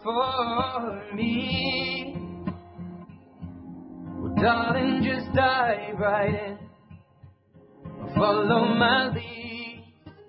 for me. Well, darling, just dive right in. Follow my lead.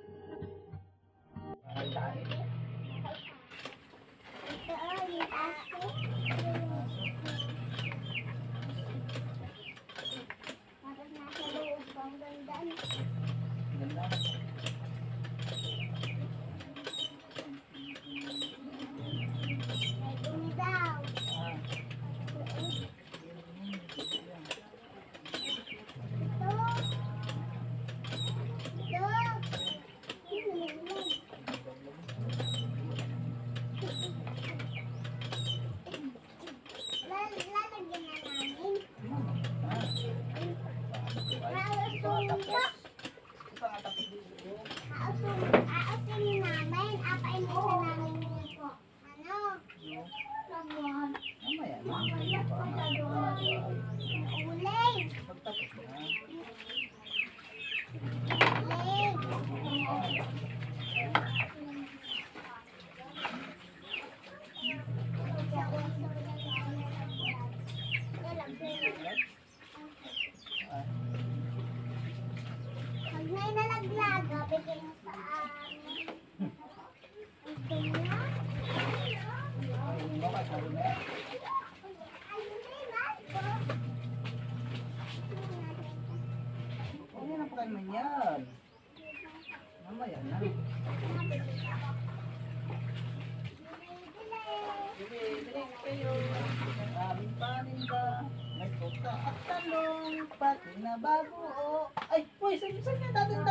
Pag may nalaglag, bigay mo sa amin. Okay na? Ano na pa kayo man yan? Mamaya na. Bili kayo. Aming paninda. May puta at talong. Pati na bago. Ay, boy, saan nga natin